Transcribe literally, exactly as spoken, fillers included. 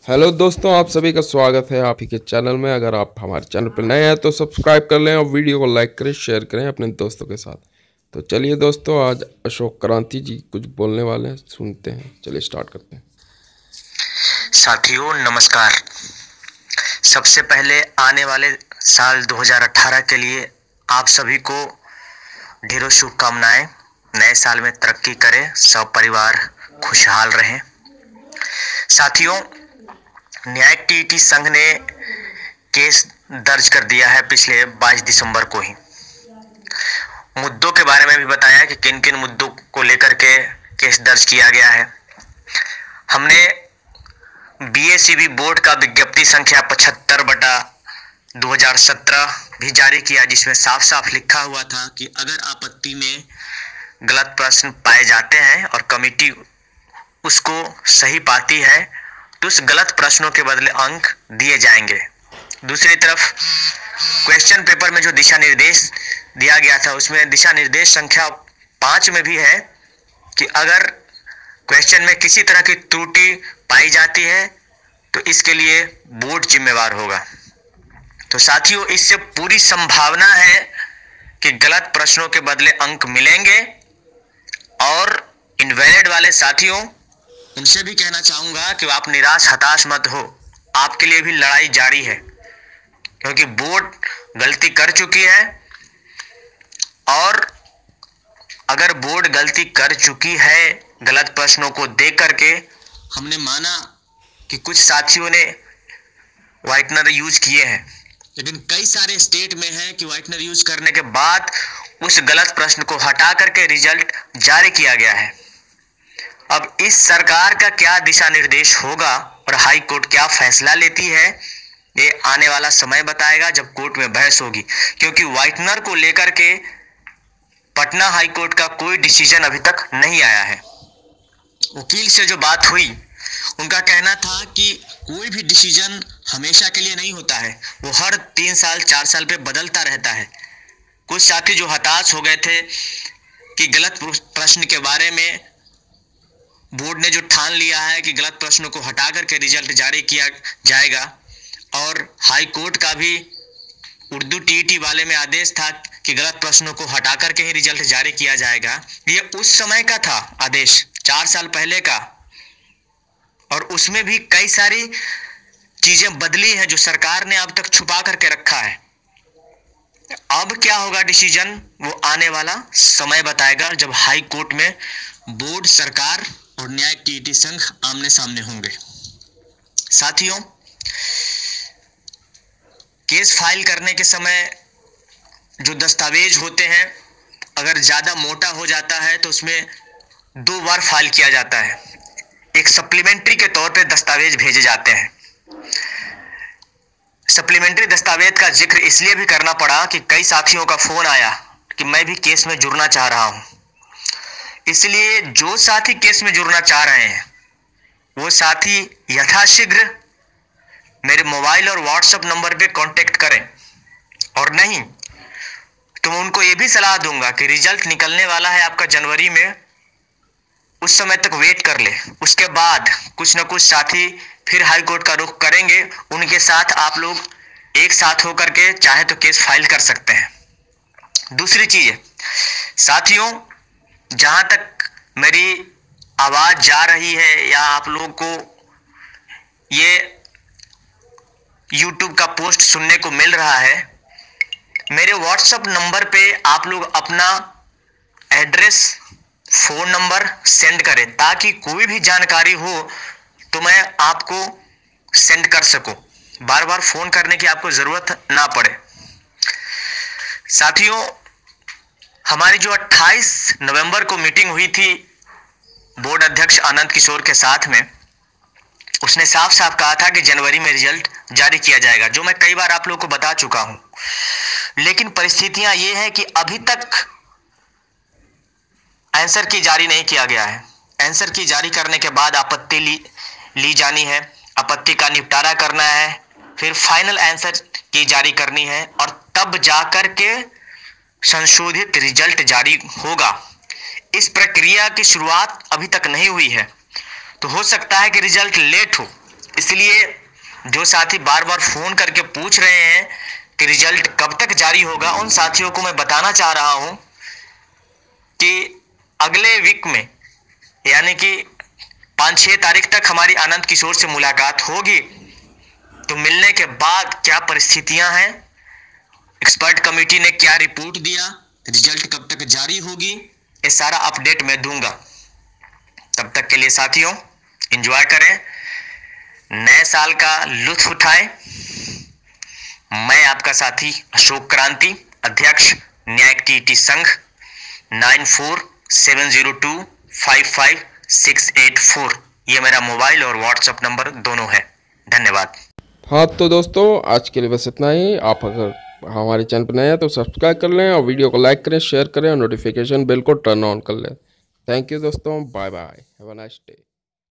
Hello दोस्तों, आप सभी का स्वागत है आप ही के चैनल में। अगर आप हमारे चैनल पर नए हैं तो सब्सक्राइब कर लें और वीडियो को लाइक करें, शेयर करें अपने दोस्तों के साथ। तो चलिए दोस्तों, आज अशोक क्रांति जी कुछ बोलने वाले हैं, सुनते हैं। चलिए स्टार्ट करते हैं। साथियों नमस्कार। सबसे पहले आने वाले साल दो हज़ार अठारह के लिए आप सभी को ढेरों शुभकामनाएं। नए साल में तरक्की करें, सब परिवार खुशहाल रहें। साथियों, न्यायिक टीईटी संघ ने केस दर्ज कर दिया है पिछले बाईस दिसंबर को ही। मुद्दों के बारे में भी बताया कि किन किन मुद्दों को लेकर के केस दर्ज किया गया है। हमने बीएसीबी बोर्ड का विज्ञप्ति संख्या पचहत्तर बटा दो हज़ार सत्रह भी जारी किया, जिसमें साफ साफ लिखा हुआ था कि अगर आपत्ति में गलत प्रश्न पाए जाते हैं और कमेटी उसको सही पाती है तो उस गलत प्रश्नों के बदले अंक दिए जाएंगे। दूसरी तरफ क्वेश्चन पेपर में जो दिशा निर्देश दिया गया था उसमें दिशा निर्देश संख्या पाँच में भी है कि अगर क्वेश्चन में किसी तरह की त्रुटि पाई जाती है तो इसके लिए बोर्ड जिम्मेवार होगा। तो साथियों, इससे पूरी संभावना है कि गलत प्रश्नों के बदले अंक मिलेंगे। और इनवैलिड वाले साथियों, उनसे भी कहना चाहूंगा कि आप निराश हताश मत हो, आपके लिए भी लड़ाई जारी है, क्योंकि बोर्ड गलती कर चुकी है। और अगर बोर्ड गलती कर चुकी है गलत प्रश्नों को देख करके, हमने माना कि कुछ साथियों ने व्हाइटनर यूज किए हैं, लेकिन कई सारे स्टेट में है कि व्हाइटनर यूज करने के बाद उस गलत प्रश्न को हटा करके रिजल्ट जारी किया गया है। अब इस सरकार का क्या दिशा निर्देश होगा और हाई कोर्ट क्या फैसला लेती है, ये आने वाला समय बताएगा जब कोर्ट में बहस होगी। क्योंकि व्हाइटनर को लेकर के पटना हाई कोर्ट का कोई डिसीजन अभी तक नहीं आया है। वकील से जो बात हुई, उनका कहना था कि कोई भी डिसीजन हमेशा के लिए नहीं होता है, वो हर तीन साल चार साल पे बदलता रहता है। कुछ साथी जो हताश हो गए थे कि गलत प्रश्न के बारे में बोर्ड ने जो ठान लिया है कि गलत प्रश्नों को हटा करके रिजल्ट जारी किया जाएगा, और हाई कोर्ट का भी उर्दू टीईटी वाले में आदेश था कि गलत प्रश्नों को हटा करके ही रिजल्ट जारी किया जाएगा। ये उस समय का था आदेश, चार साल पहले का, और उसमें भी कई सारी चीजें बदली हैं जो सरकार ने अब तक छुपा करके रखा है। अब क्या होगा डिसीजन, वो आने वाला समय बताएगा जब हाई कोर्ट में बोर्ड, सरकार और न्यायिक टीईटी संघ आमने सामने होंगे। साथियों, केस फाइल करने के समय जो दस्तावेज होते हैं, अगर ज्यादा मोटा हो जाता है तो उसमें दो बार फाइल किया जाता है। एक सप्लीमेंट्री के तौर पे दस्तावेज भेजे जाते हैं। सप्लीमेंट्री दस्तावेज का जिक्र इसलिए भी करना पड़ा कि कई साथियों का फोन आया कि मैं भी केस में जुड़ना चाह रहा हूं। इसलिए जो साथी केस में जुड़ना चाह रहे हैं वो साथी यथाशीघ्र मेरे मोबाइल और व्हाट्सएप नंबर पे कांटेक्ट करें। और नहीं तो मैं उनको ये भी सलाह दूंगा कि रिजल्ट निकलने वाला है आपका जनवरी में, उस समय तक वेट कर ले। उसके बाद कुछ ना कुछ साथी फिर हाई कोर्ट का रुख करेंगे, उनके साथ आप लोग एक साथ होकर के चाहे तो केस फाइल कर सकते हैं। दूसरी चीज साथियों, जहां तक मेरी आवाज जा रही है या आप लोग को ये यूट्यूब का पोस्ट सुनने को मिल रहा है, मेरे व्हाट्सएप नंबर पे आप लोग अपना एड्रेस, फोन नंबर सेंड करें, ताकि कोई भी जानकारी हो तो मैं आपको सेंड कर सकूं, बार बार फोन करने की आपको जरूरत ना पड़े। साथियों, हमारी जो अट्ठाईस नवंबर को मीटिंग हुई थी बोर्ड अध्यक्ष आनंद किशोर के साथ में, उसने साफ साफ कहा था कि जनवरी में रिजल्ट जारी किया जाएगा, जो मैं कई बार आप लोगों को बता चुका हूं। लेकिन परिस्थितियां ये है कि अभी तक आंसर की जारी नहीं किया गया है। आंसर की जारी करने के बाद आपत्ति ली ली जानी है, आपत्ति का निपटारा करना है, फिर फाइनल आंसर की जारी करनी है, और तब जाकर के संशोधित रिजल्ट जारी होगा। इस प्रक्रिया की शुरुआत अभी तक नहीं हुई है, तो हो सकता है कि रिजल्ट लेट हो। इसलिए जो साथी बार बार फोन करके पूछ रहे हैं कि रिजल्ट कब तक जारी होगा, उन साथियों को मैं बताना चाह रहा हूं कि अगले वीक में यानी कि पाँच छः तारीख तक हमारी आनंद किशोर से मुलाकात होगी। तो मिलने के बाद क्या परिस्थितियां हैं, एक्सपर्ट कमेटी ने क्या रिपोर्ट दिया, रिजल्ट कब तक जारी होगी, ये सारा अपडेट मैं दूंगा। तब तक के लिए साथियों एंजॉय करें, नए साल का लुत्फ उठाएं। मैं आपका साथी अशोक क्रांति, अध्यक्ष न्यायिक टीटी संघ, nine four seven zero two five five six eight four, ये मेरा मोबाइल और व्हाट्सएप नंबर दोनों है। धन्यवाद। हाँ तो दोस्तों आज के लिए बस इतना ही। आप अगर हमारे चैनल पर नए हैं तो सब्सक्राइब कर लें और वीडियो को लाइक करें, शेयर करें और नोटिफिकेशन बेल को टर्न ऑन कर लें। थैंक यू दोस्तों, bye bye, have a nice day.